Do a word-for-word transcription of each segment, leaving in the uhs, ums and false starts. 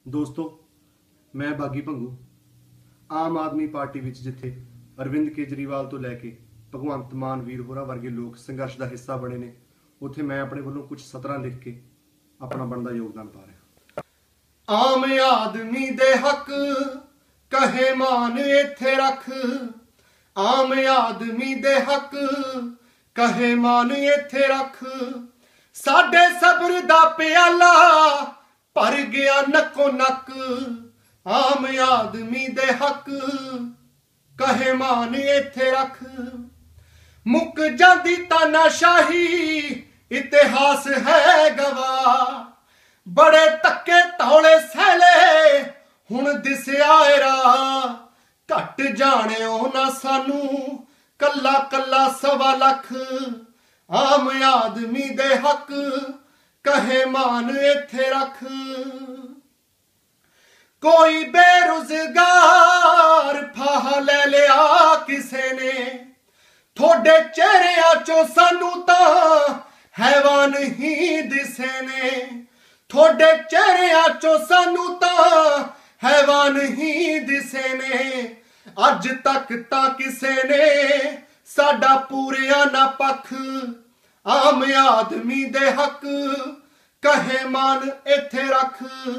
दोस्तों, मैं बागी भंगू आम आदमी पार्टी विच जिथे अरविंद केजरीवाल तो लैके भगवंत मान वीर होरा वर्गे लोग संघर्ष का हिस्सा बने ने, उत्थे मैं अपने वालों कुछ सतरां लिख के अपना बनदा योगदान पा रहा। आम आदमी दे हक कहे मान इत्थे रख, आम आदमी दे हक कहे मान इत्थे रख, साडे सबर दा प्याला भर गया नक्को नक, आम आदमी दे हक कहे मान इत्थे रख। मुक जांदी तानाशाही इतिहास है गवाह, बड़े तक्के तौले सहले हुण दिसिया राह, घट जाणिओ ना सानू कल्ला कल्ला सवा लख, आम आदमी दे हक कहे मान इत्थे रख। कोई बेरोजगार फाहा ले लिया किसे ने, थोड़े चेहरिया चो सानू तां हैवान ही दिसे ने, थोड़े चेहरिया चो सानू तां हैवान ही दिसे ने, अज तक तां किसे ने साडा पूरिया ना पख, आम आदमी दे हक कहे मान इत्थे रख।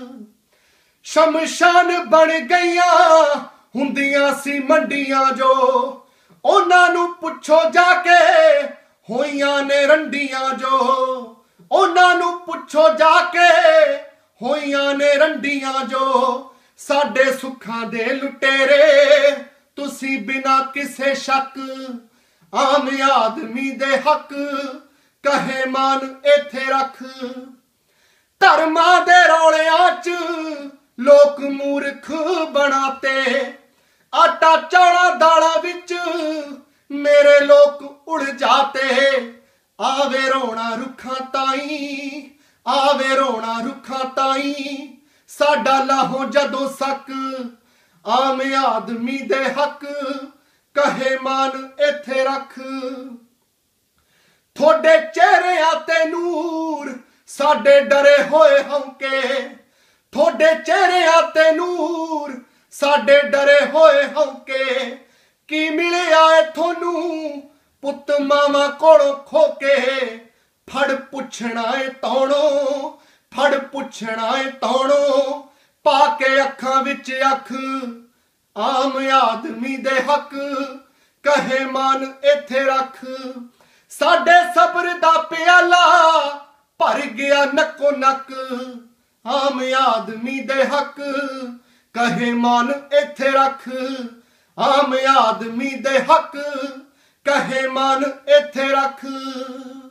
शमशान बन गईया हुंदियां सी मंडियां जो, उन्हां नू पुछो जाके होइयां ने रंडियां जो, उन्हां नू पुछो जाके होइयां ने रंडियां जो, साडे सुखां दे लुटेरे तुसी बिना किसे शक, आम आदमी दे हक कहे मान इत्थे रख। धर्मा दे रौलियां च लोक मूर्ख बनाते, आटा चौड़ा दाला विच मेरे लोक उड़ जाते, आवे रोना रुखा ताई, आवे रोना रुखा ताई, साडा लाहों जदों सक, आम आदमी दे हक कहे मान इत्थे रख। थोड़े चेहरियां ते नूर साडे डरे होए हौके, थोड़े चेहरियां ते नूर साडे डरे होए हौके, की मिलिया है थोनू पुत मामा कोलों खोके, फड़ पुछना है तौणो, फड़ पुछना है तौणो, पाके अखां विच अख, आम आदमी दे हक कहे मान इत्थे रख। साडे सबर दा प्याला भर गया नक्को नक, आम आदमी दे हक कहे मान इत्थे रख, आम आदमी दे हक कहे मान इत्थे रख।